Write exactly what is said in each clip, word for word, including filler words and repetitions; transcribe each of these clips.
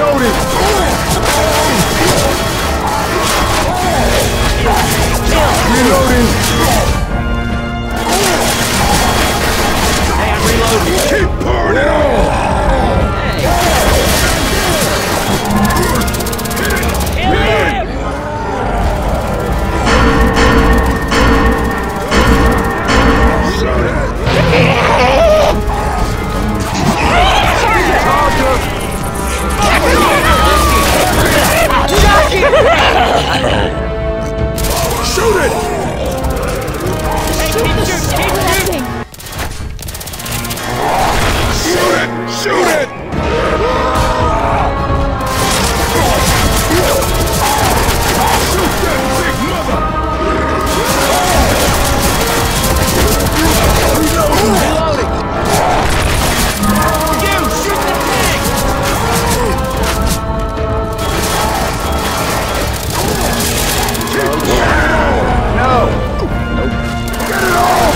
Reloading! Reloading! Hey, I'm reloading. Keep burning on! Reloading! Shoot it! Keep shooting, keep shooting. Shoot it! Shoot it! Shoot that big mother! Reloading. You shoot the tank. No. Get it off!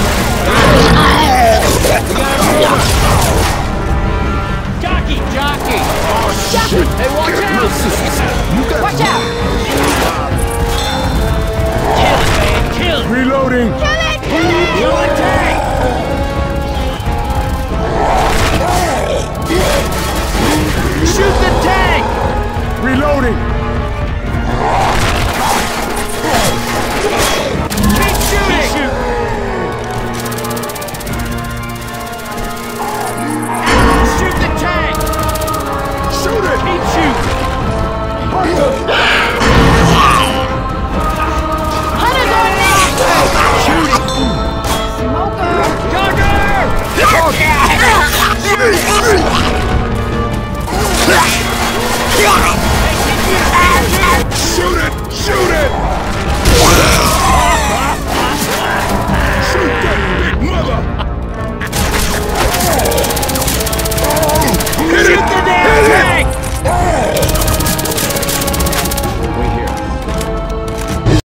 Jockey, jockey. Oh, shit! Hey, watch Get out. real sisters. You got Watch out. Kill it, man. Kill it. Reloading! Kill it! Kill it! Kill it.